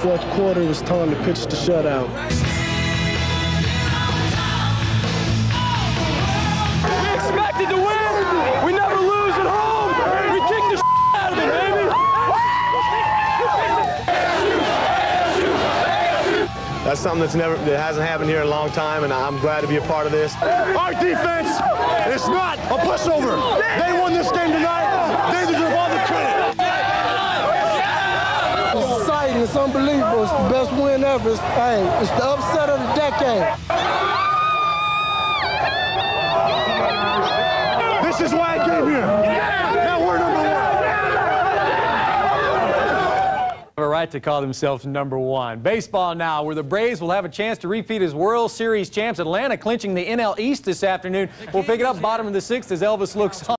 Fourth quarter, it was time to pitch the shutout. We expected to win. We never lose at home. We kick the out of it, baby. That's something that hasn't happened here in a long time, and I'm glad to be a part of this. Our defense is not a pushover. They won this game tonight. They deserve all the credit. It's exciting. It's unbelievable. It's the best win ever. It's the upset of the decade. This is why I came here. Now we're number one. Have a right to call themselves number one. Baseball now, where the Braves will have a chance to repeat as World Series champs. Atlanta clinching the NL East this afternoon. We'll pick it up bottom of the sixth as Elvis looks on.